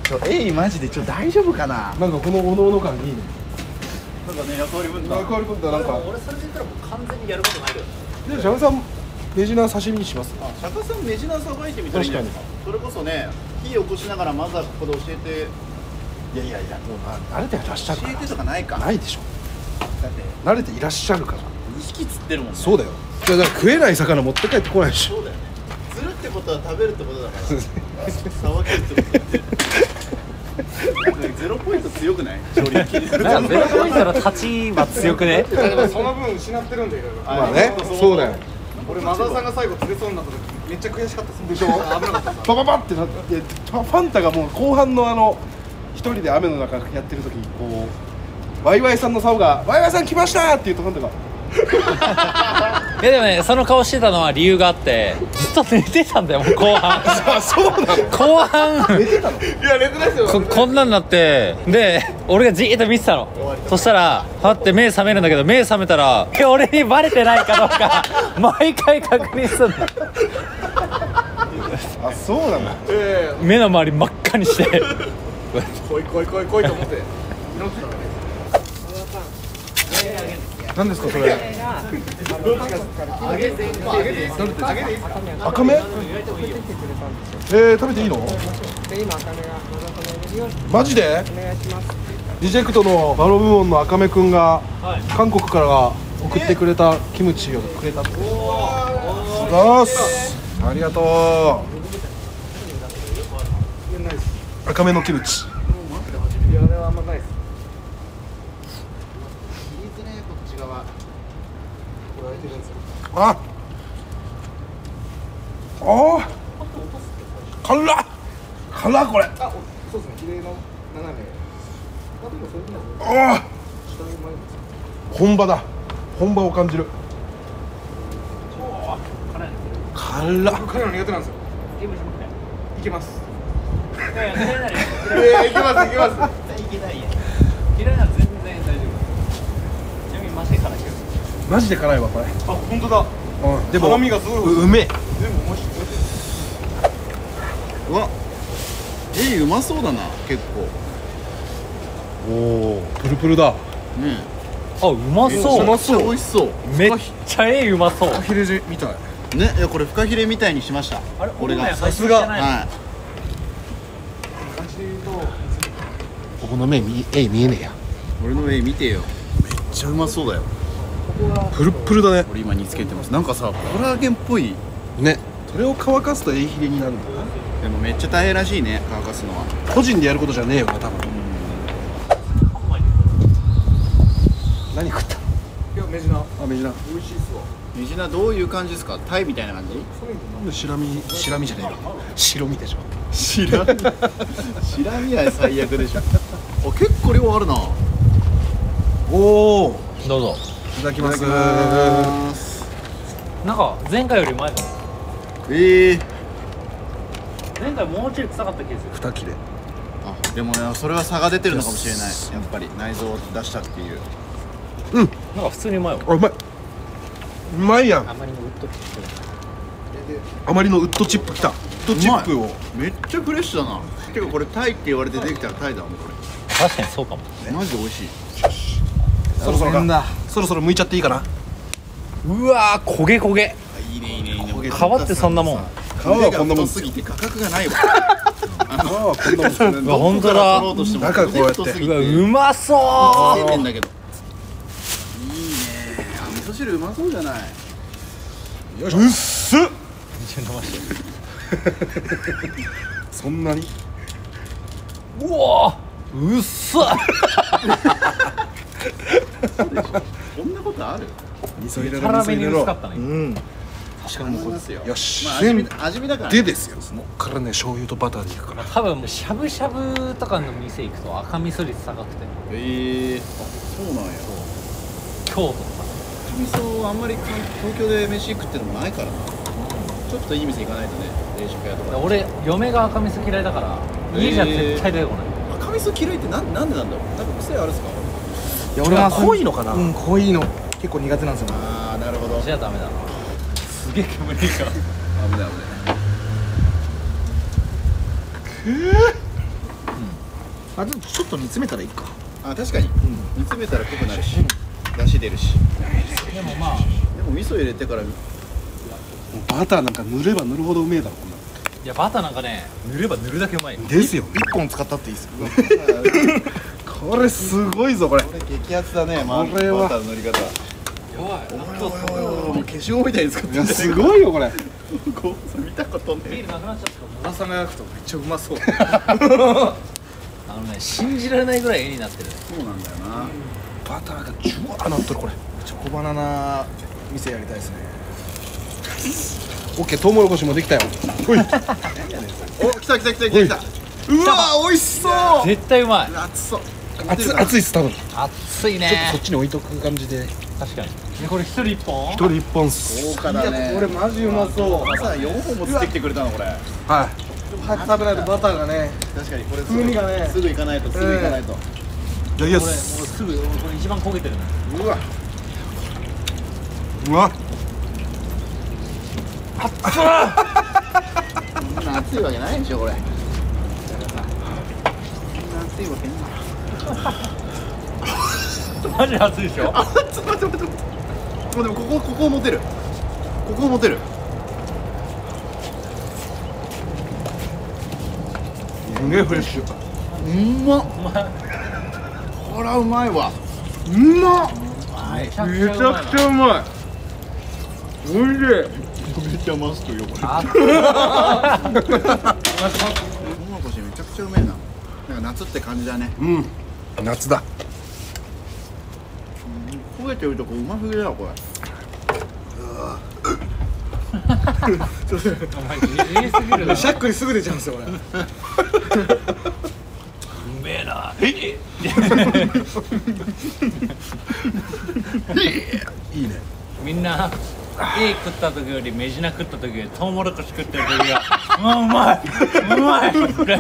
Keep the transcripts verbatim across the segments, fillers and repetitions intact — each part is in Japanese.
ちょえいマジでちょ大丈夫かな。 なんかこのおのおの感いいね。 なんかね、役割分担。 役割分担なんか。 俺それで言ったらもう完全にやることないけど。 で、ジャムさんメジナー刺身にします。 あ、釈迦さんメジナーさばいてみたらいいんじゃないですか。それこそね、火起こしながらまずはここで教えて。いやいやいや、もう慣れていらっしゃるから。 教えてとかないか。 ないでしょ。 だって慣れていらっしゃるから。 にひき釣ってるもんね。 そうだよ。じゃあ食えない魚持って帰ってこないでしょ。 そうだよね。釣るってことは食べるってことだからさばけるってことだよね。ゼロポイント強くない？調理器なんかゼロポイントの立ちは強くね。 だからその分失ってるんでいろいろ。 まあね、そうだよ。 俺マザーさんが最後釣れそうになった時めっちゃ悔しかったです。 でしょ。 危なかったです。 バババってなって、ファンタがもう後半のあの一人で雨の中やってる時にこうワイワイさんの竿がワイワイさん来ましたって言うとファンタが。 いやでもね、その顔してたのは理由があって、ずっと寝てたんだよ、もう後半。 あ、そうなの。 後半寝てたの。 いや寝てないですよ。 こ, こんなんなって、で俺がじーっと見てたの。そしたらパッて目覚めるんだけど、目覚めたら俺にバレてないかどうか毎回確認するの。 あ、そうなの。 え目の周り真っ赤にして。 え来い来い来い来いと思って祈ってたのね。 何ですかそれ。 揚げでいいですか？揚げでいいですか？ 赤目？えー、食べていいの？マジで？リジェクトのバロ部門の赤目くんが韓国から送ってくれたキムチをくれたって。あありがとう。赤目のキムチ。 いやあれはあんまないです。 ああ辛っ辛っこれ。 あ、そうですね。綺麗な斜め。 ああ本場だ。本場を感じる。辛っ。 辛いの苦手なんですよ。いけます。 いやいや、嫌いならいやいけますいけます。 いけないや。嫌いなら全然大丈夫。ちなみにマジで辛いけど。 マジで辛いわこれ。 あ、本当だ。 うん、でも辛みがすごいううめえ。 でも美味しい。 うわ、えいうまそうだな結構。 おおプルプルだ。 ねあ、うまえ、 そう。 めっちゃ美味しそう。 めっちゃええうまそう。 アヒレジみたい。 ね、いやこれフカヒレみたいにしました。 あれ、 俺がさすが。 はい。 ここの目見え見えねえや。 俺の絵見てよ。めっちゃうまそうだよ。 プルプルだね。 俺今煮つけてます。なんかさコラーゲンっぽい。 ね。それを乾かすとエイヒレになるんだな。 でもめっちゃ大変らしいね、乾かすのは。 個人でやることじゃねえよな多分。何食った？ いやメジナー。 あ、メジナ。 美味しいっすわ。 メジナどういう感じですか？タイみたいな感じ？ 白身白身じゃねえよ。白身でしょ。 白身白身は最悪でしょ。あ、結構量あるな。 おお。 どうぞ。 いただきます。 なんか前回より前かも。 ええー。 前回もうちょい臭かった気がする。 二切れ。 あ、でもね、それは差が出てるのかもしれない。やっぱり内臓を出したっていう。 うん。 なんか普通にうまいわ。 あ、うまい。うまいやん。 あまりのウッドチッあまりのウッドチップきた。ウッドチップを。 めっちゃフレッシュだな。てかこれタイって言われてできたらタイだもんこれ。 確かにそうかも。 マジで美味しい。 そろそろか。そろそろ剥いちゃっていいかな。 うわー、焦げ焦げ。 いいねいいねいいね。 皮ってそんなもん。 皮はこんなもんすぎて価格がないわ。 皮はこんなもんですね。 うわ、本当だ。 だ中こうやってうわ、うまそう出てんだけど。いいね。あ、味噌汁うまそうじゃない。 よいしょ。うっすっ。そんなに。 うわー、うっすっ。 こんなことある？ 味噌入れろ。 キャラメルに薄かったね。 うん。 確かにこですよ。 よし。 まあ味見味見だから。 でですよ。そこからね醤油とバターにいくから。 多分しゃぶしゃぶとかの店行くと赤味噌率高くて。 ええ、あ、そうなんや。 京都とか。 味噌あんまり東京で飯食ってるのもないからな。ちょっといい店行かないとね、冷食屋とか。 俺嫁が赤味噌嫌いだから家じゃ絶対出てこない。 赤味噌嫌いってなんなんでなんだろう。なんか癖あるんですか？ いや俺は濃いのかな。 うん濃いの結構苦手なんですよ。 ああ、なるほど。 じゃあダメだな。すげえ煙いから。 危ない危ない。 くー。 あちょっと煮詰めたらいいか。 あ、確かに煮詰めたら濃くなるし出汁出るし。 でもまあでも味噌入れてからバターなんか塗れば塗るほどうめえだろこんな。 いやバターなんかね塗れば塗るだけうまいよ。 ですよ。 一本使ったっていいですよ。 これすごいぞこれ。 これ激アツだね。まあこれはバターの塗り方。 やばい。 もう消しゴムみたいに使っていやすごいよこれ。 こう見たことねビールなくなっちゃった。 野田さんが焼くとめっちゃうまそう。 あのね信じられないぐらい絵になってるね。 そうなんだよな。 バターがジュワーなっとるこれ。 チョコバナナ店やりたいですね。 オッケー、トウモロコシもできたよ。ほい。 お、来た来た来た来た来た。うわ、美味しそう。 絶対うまい。 熱そう。 熱熱いっす多分。 熱いね。 ちょっとそっちに置いとく感じで。 確かに。ねこれ一人一本。 一人一本っす。 豪華だね。 これマジうまそう。 まさよんほんも釣ってきてくれたのこれ。 はい。 早く食べないとバターがね。 確かにこれ風味がねすぐ行かないとすぐ行かないと。 いやいやこれもうすぐこれ一番焦げてるね。 うわ。 うわ。 そんな熱いわけないでしょこれ。そんな熱いわけない。 マジ熱いでしょ。 あ、ちょっと待って待って待って。でもここここ持てる。ここ持てる。 すげえフレッシュ。 うまっ。 お前これはうまいわ。 うまっ。 めちゃくめちちゃうまいゃくちゃうまい。おいしい。 めっちゃマスクよこれ。 あトウモロコシめちゃくちゃうめえな。なんか夏って感じだね。 うん。夏だ。 焦げてるとこうますぎだよこれ。 お前じじいすぎるな。 シャックにすぐ出ちゃうんですよこれ。 うめえな。 いいね。 みんな絵食った時よりメジナ食った時よりトウモロコシ食ってる時がうまいうまいって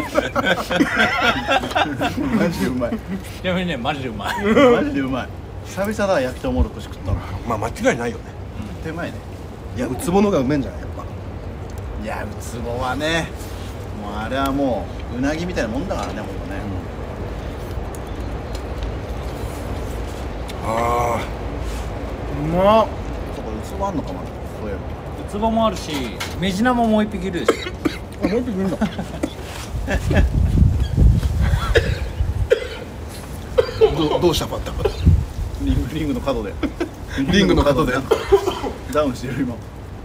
マジでうまい。 ちなみにねマジでうまい。 マジでうまい。久々だ焼きトウモロコシ食ったの。 まあ間違いないよね。 手前ね。 いやウツボのがうめえんじゃないやっぱ。 いやウツボはね、もうあれはもううなぎみたいなもんだからね、ほんとね。 あうまっ。そこウツボあんのかな。そういえば。 ウツボもあるしメジナももう一匹いるでしょ。 あ。もう一匹いるんだ。どどうしたバッター。 リングリングの角で。 リングの角でダウンしてる今。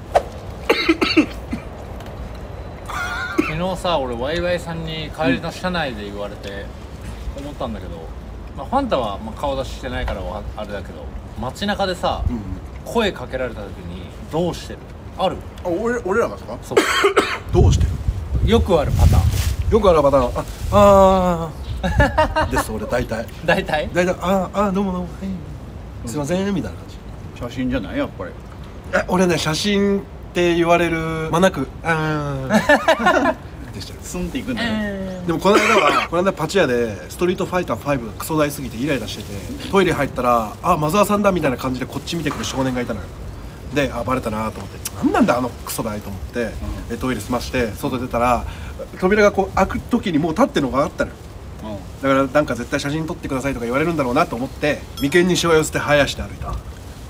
昨日さ俺ワイワイさんに帰りの車内で言われて思ったんだけど、まあ、ファンタはまあ顔出ししてないからはあれだけど街中でさ、 うん。 声かけられた時にどうしてるある。 あ、俺俺らがですか。 そうどうしてる。 よくあるパターン。 よくあるパターン。ああー。です俺大体。 大体大体あーあーどうもどうも。はいすいませんみたいな感じ。 写真じゃないやっぱり。 え俺ね写真って言われる間なくあーでしたよ。 スンっていくんだね。 でもこの間はこの間パチ屋でストリートファイターファイブがクソ大すぎてイライラしててトイレ入ったらあマザーさんだみたいな感じでこっち見てくる少年がいたのよ。であバレたなと思って何なんだあのクソ大と思って、でトイレ済まして外出たら扉がこう開く時にもう立ってるのがあったのよ。だからなんか絶対写真撮ってくださいとか言われるんだろうなと思って眉間にしわ寄せて生やして歩いた。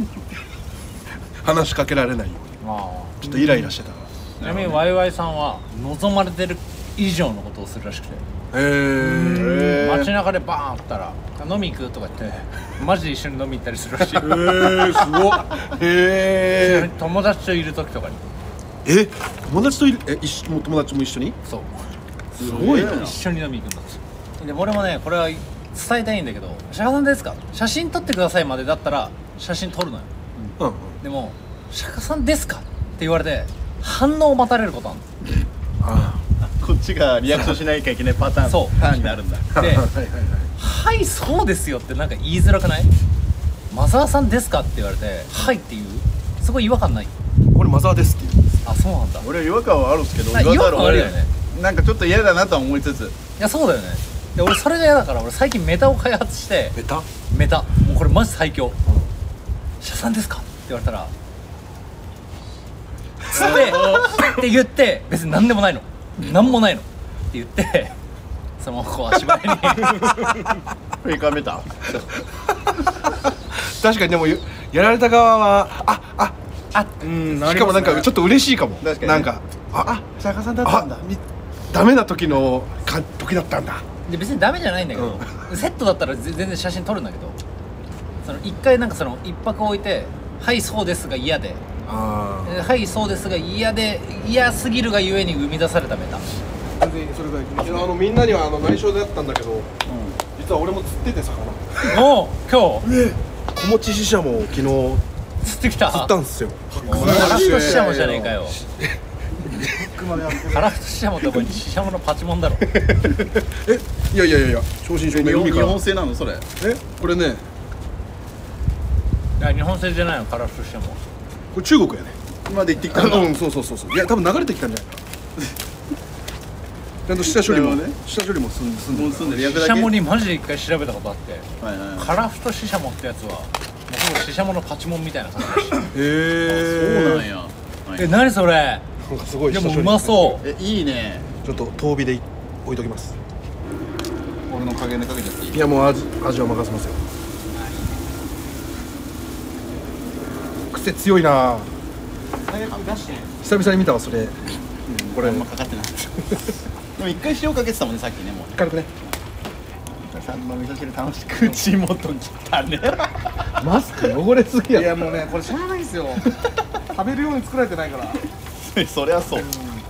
話しかけられないようにまあちょっとイライラしてたから。 ちなみにワイワイさんは望まれてる以上のことをするらしくて、 へえ。 街中でバーンあったら飲み行くとか言ってマジで一緒に飲み行ったりするらしい。 えー、すごっ。へえ。 友達といる時とかに。 え友達といるえ一緒もう友達も一緒に。 そうすごいな。 一緒に飲み行くんだって。で俺もねこれは伝えたいんだけど釈迦さんですか写真撮ってくださいまでだったら写真撮るのよ。 うんうん。 でも釈迦さんですかって言われて反応を待たれることあるあこっちがリアクションしなきゃいけないパターン。 そうターンになるんだ。 の。ではいはいはい。 はいそうですよってなんか言いづらくない？マザーさんですかって言われてはいって言うすごい違和感ない？ 俺マザーですって言う。 あそうなんだ。い俺は違和感はあるんですけど、 あ違和感あるよね。 ね。 なんかちょっと嫌だなとは思いつつ。 やそうだよね。で俺それが嫌だから俺最近メタを開発してベタ。 メタもうこれマジ最強。社さんですかって言われたらつってって言って別に何でもないの何もないのって言ってそのこう足早に振りかめた。 確かにでもやられた側はあああうんしかもなんかちょっと嬉しいかも。 確かにねなんかああ、釈迦さんだったんだあみダメな時のか時だったんだ。 で別にダメじゃないんだけど、セットだったらぜ全然写真撮るんだけど、その一回なんかその一泊置いてはいそうですが嫌で、 あえはいそうですが嫌で嫌すぎるがゆえに生み出されたメタ。 あ全然それぐらいいやあのみんなにはあの内緒だったんだけど、実は俺も釣ってて魚おお今日小持ししゃもを昨日釣釣ってきた。 ったんすよ。 カラフトシシャモじゃねえかよ。カラフトシシャモってお前シシャモのパチモンだろ。 えいやいやいやいや正真正銘日本海から日本製なのそれ。 えこれねいや日本製じゃないのカラフトシシャモ。 これ中国やね。 今で行ってきたんだ。 うんそうそうそうそういや多分流れてきたんじゃないかな。ちゃんと下処理もなるほどね下処理も済ん済んでるもう住んでる役シシャモだけ。はいにマジで一回調べたことあって、 はいはい。 カラフトシシャモってやつはもうほぼシシャモのパチモンみたいな感じだし。 へえそうなんや。 え何それ。 なんかすごいで下処理もうまそう。 え、いいね。 ちょっと遠火で置いときます。 俺の加減でかけちゃっていい？ いやもう味味は任せますよ。癖強いな。久々に見たわそれ。 これあんまかかってない。でも一回塩かけてたもんねさっきねもう。 軽くね。 さんの味噌汁楽しく口元切ったね。 マスク汚れすぎやろ。 いやもうねこれしゃあないんですよ食べるように作られてないからそりゃそう。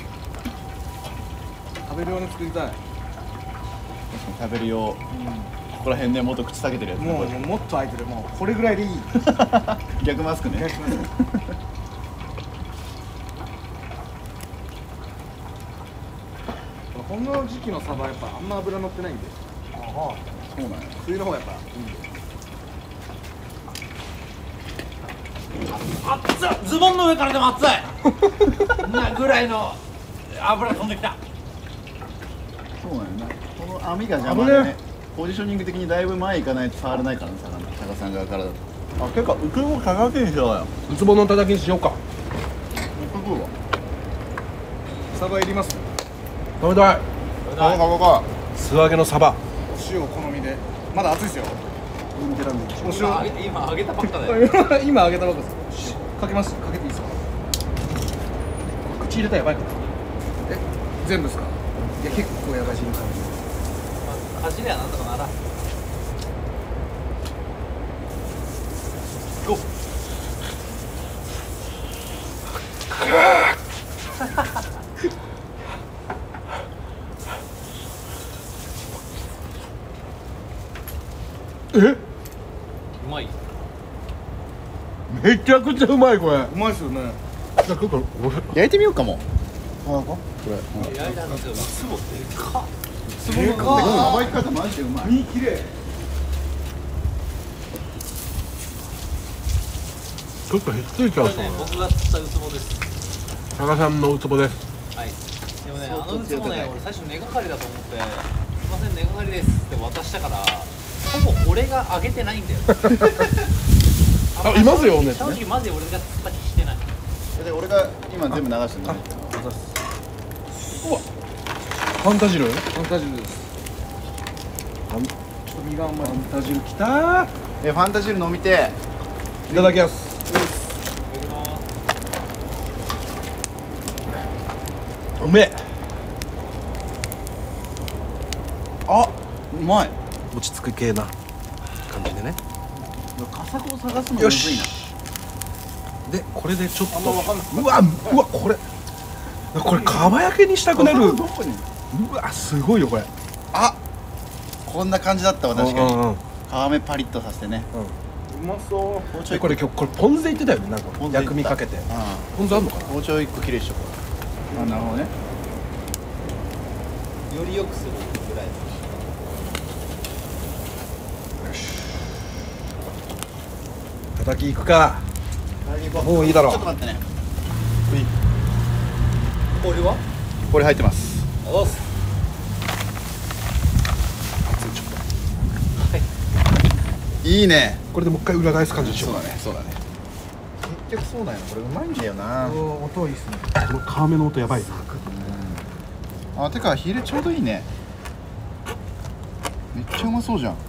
食べるように作りたい食べるよ。ここら辺ねもっと口下げてるやつね。 もうこれもうもっと開いてるもうこれぐらいでいい逆マスクね。 この時期のサバやっぱあんま脂乗ってないんでそうなんや。 冬の方やっぱ熱っズボンの上からでも熱いなぐらいの油飛んできた。 そうなんやな。この網が邪魔でね。ポジショニング的にだいぶ前行かないと触れないからね魚。釈迦さん側からだと。あ、結構ウクボかかけにしようよ。 ウツボのたたきにしようか。 ウクボは。 サバいります食べたい。 ここかここ。 素揚げのサバ。 お塩お好みでまだ熱いですよ見てらんねえ。 お今揚げ今揚げたばっかだよ。 今揚げたばっかですかけますかけていいですか口入れたらやばいから。 え全部ですかいや結構やばいし走りはなんとかならん。 えうまい。 めちゃくちゃうまいこれ。 うまいですよねじゃあこれ焼いてみようかも。 焼いたんですよ。ウツボでかっ。 でかい。さばき方マジでうまい。 身きれいちょっとひっついちゃうそうな。 僕が釣ったウツボです。 佐賀さんのウツボです。 はい。でもね、あのウツボね、俺最初根がかりだと思って、すいません根がかりですって渡したから、ほぼ俺があげてないんだよ。 あいますよね正直マジで俺が釣った気してない。 で俺が今全部流してるね。 ファンタジル。 ファンタジルですファンちょっと身があんまりファンタジルきたー。 えファンタジル飲みて。 いただきます。うめえ。 あ、うまい。 落ち着く系な感じでね。 カサゴを探すのむずいな。 でこれでちょっとあんまわかんないうわうわこれこれかば焼きにしたくなる。 どこに？ うわすごいよこれ。 あ、こんな感じだったわ確かに。 うんうんうん皮目パリッとさせてね。 うまそう包丁一個でこれ今日これポン酢で言ってたよねなんかポン酢で言った薬味かけて。 あポン酢あんのかな。 あ包丁一個きれいしとこう。あ、なるほどね。 より良くするぐらい。 叩きいくか。もういいだろうちょっと待ってね。 氷は？ これ入ってます。 おっす。 いいね。 これでもう一回裏返す感じでしょ。 そうだね、そうだね。結局そうだよ。これうまいんだよな。 音いいっすねこの皮目の音やばいな。 あ、てか火入れちょうどいいね。 めっちゃうまそうじゃん。ウ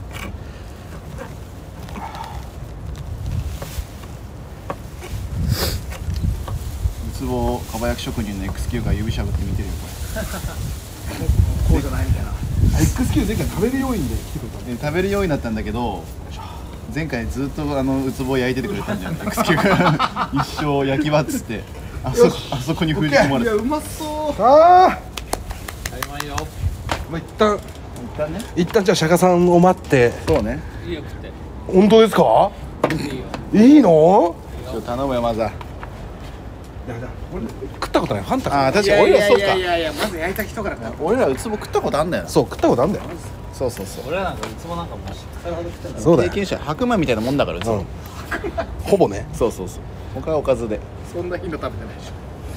ツボかば焼き職人の エックスキュー が指しゃぶって見てるよここうじゃないみたいな。 エックスキュー 前回食べる要因で来てくれたれ。で食べるようになったんだけど、前回ずっとあのウツボを焼いててくれたんじゃん。エックスキュー が一生焼き場っつってあそこあそこに封じ込まれて。 いやうまそう。ああ。 うまいよ。 まあ一旦一旦ね。 一旦じゃあ釈迦さんを待って。 そうね。 いいよ食って。 本当ですか？ いいよ。 いいの？ ちょっと頼むよまずは。 俺食ったことない。ファンタ。 ああ確かに俺らそうか。 いやいやまず焼いた人からか。 俺らウツボ食ったことあんだよな。 そう食ったことあんだよ。 そうそうそう。 俺らなんかウツボなんかもしそうだよ。 経験者白米みたいなもんだからウツボ。 ほぼね。 そうそうそう。他はおかずで。 そんな頻度食べてないでしょ。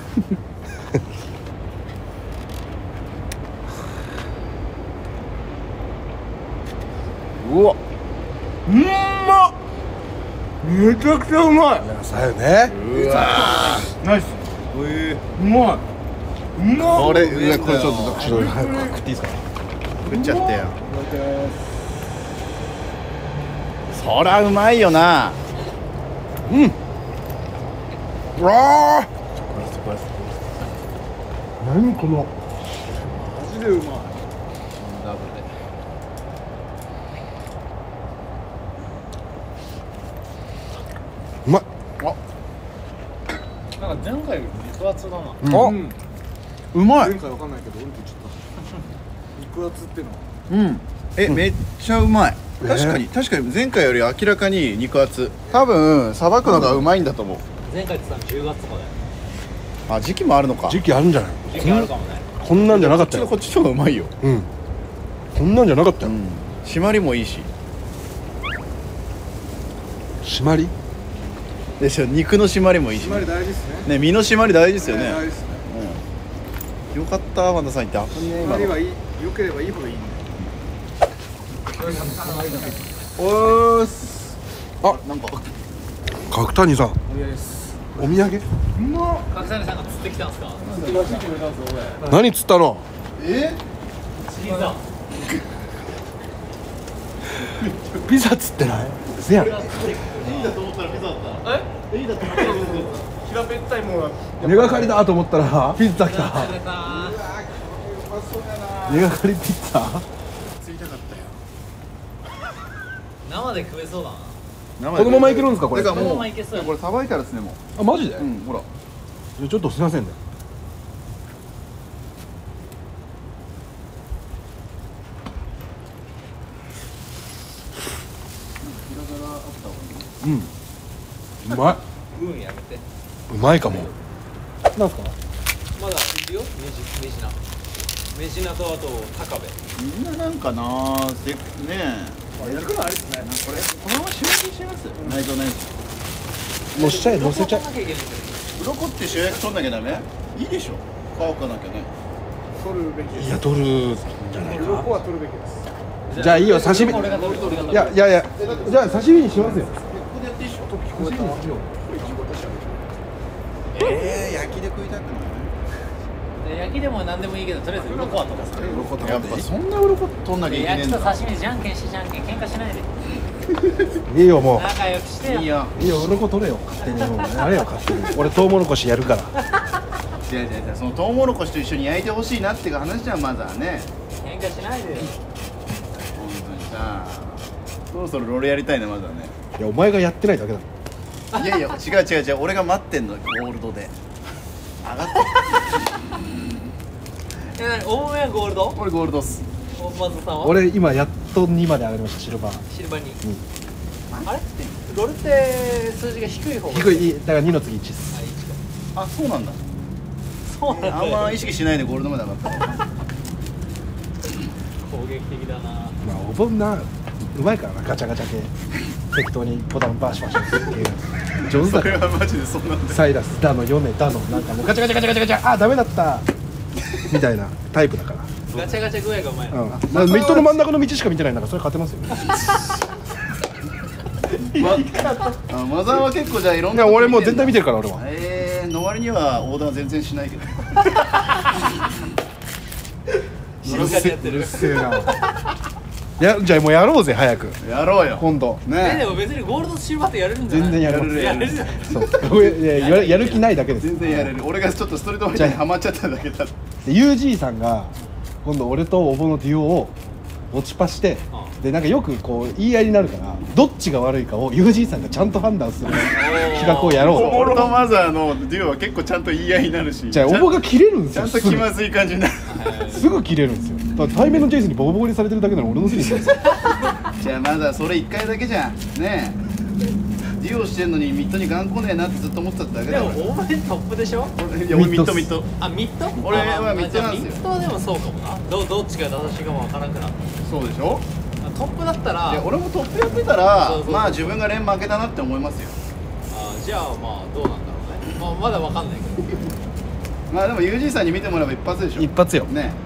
うわ。 うんまっ。めちゃくちゃうまい。さよね。 うわ。 ナイス。 えうまい。うまこれうわこれちょっとちょっと早く食っていいですか？ 食っちゃってよ。そらうまいよな。 うん。うわあ。何この。 マジでうまい。 ダブルで。 うまい。 なんか前回より肉厚だな。 あ、 うんうまい。 前回わかんないけど俺って言っちゃった肉厚ってのはうん。えめっちゃうまい。 ね確かに確かに前回より明らかに肉厚。多分さばくのがうまいんだと思う。 前回って言ったのじゅうがつとかだよ。 あ時期もあるのか。 時期あるんじゃない？ 時期あるかもね。 こんなんじゃなかったよ。 こっちのこっちの方がうまいよ。 うん。こんなんじゃなかったよ。 うん。締まりもいいし。 締まり？ でしょ肉の締まりもいいし締まりね。 大事っすねね身の締まり大事ですよね。 大事っすねうん。よかったワンダさん言って危ねえ締今の。 まりはいい良ければいいほどいいんだよおーす。 あなんか角谷さん。お土産？ うまっ角谷さんが釣ってきたんすか？ 何釣ったの？ え？ チーザピザ釣ってない？せやん。 いいだと思ったらピザだった。え？いいだと思ったらピザだった。 平べったいものが根がかりだと思ったらピザ来た。根がかりピッツァ？ 釣りたかったよ。 生で食えそうだな。 このままいけるんですかこれ？ だからもうこのままいけそうこれさばいたらですねもあマジで？ う。うんほら。 じゃあちょっとすいませんね。うん。うまい。 うんやめて。 うまいかも。なんすか？ まだいるよ。メジメジナ。メジナとあと高部。 みんななんかなーせねえ。 焼くのありっすねこれこのまま塩焼きしちゃいます。内臓ない。 乗せちゃえ乗せちゃえ。 鱗って塩焼き取んなきゃダメ？いいでしょ。皮かなきゃね。 取るべきですいや取るんじゃないか。 鱗は取るべきですじゃあいいよ刺身。 俺が取る俺が取る。 いやいやいや。じゃあ刺身にしますよ。 ここでやっていいでしょ。 刺身にしよう。 ええ焼きで食いたくない。 で焼きでも何でもいいけどとりあえず鱗は取らせて。 やっぱそんな鱗取んなきゃいけない焼きとんだ。 刺身じゃんけんしてじゃんけん喧嘩しないで。 いいよも仲良くしてよ。 いいよ。 う。いいよ鱗取れよ勝手にもうあれよ勝手に。俺トウモロコシやるから。 違う違う違うそのトウモロコシと一緒に焼いてほしいなっていう話じゃんまずはね。 喧嘩しないでよ。 本当にさ。そろそろロールやりたいなまずはね。 いやお前がやってないだけだ。 いやいや違う違う違う俺が待ってんのゴールドで。上がって。 えなに大目はゴールド？ これゴールドっす。 大松さんは？ 俺今やっとにまで上がりましたシルバー。 シルバーに。あれ？ロルって数字が低い方が低いだからにの次いちです。 あ、いちか。 あそうなんだ。 そうなんだ。 あんま意識しないでゴールドまで上がった。 攻撃的だな。 まあお盆なうまいからなガチャガチャ系。適当にボタンバシバシっていう上手だそれから。 はマジでそんなんで。 サイラスだのヨネだのなんかもうガチャガチャガチャガチャガチャあダメだったみたいなタイプだから。 ガチャガチャ具合がうまいな。 うん。だからミッドの真ん中の道しか見てないんだからそれ勝てますよ。 あマザーは結構じゃあいろんいな。 や俺もう全体見てるから俺は。 ええー、の割にはオーダー全然しないけど。 静かにやってる。 うるせえな。 やじゃあもうやろうぜ早くやろうよ今度えでねも別にゴールドシルバーってやれるんじゃない？ 全然やれますやれるじゃん。 そういやややる気ないだけです全然やれる俺がちょっとストリートファイターにハマっちゃっただけだで ユージー さんが今度俺とおぼのデュオを持ちパしてでなんかよくこう言い合いになるからどっちが悪いかを ユージー さんがちゃんと判断する企画をやろうオールドマザーのデュオは結構ちゃんと言い合いになるしじゃあおぼが切れるんですちゃよんと気まずい感じになるすぐ切れるんですよだから対面のジェイスにボコボコにされてるだけなの俺のせいにするんですよじゃあまだそれいっかいだけじゃんねえデュオしてんのにミッドにガン来ねえなってずっと思ってただけでもだからお前トップでしょ？ 俺いや俺ミッドミッドあミッド？ 俺はあまあミッドなんですよじゃあミッドはでもそうかもな。どどっちが正しいかもわからんくなった。 そうでしょトップだったらいや俺もトップやってたらそうそうそうまあ自分が連負けだなって思いますよあじゃあまあどうなんだろうね。まあまだわかんないけど。 まあでも ユージー さんに見てもらえば一発でしょ一発よね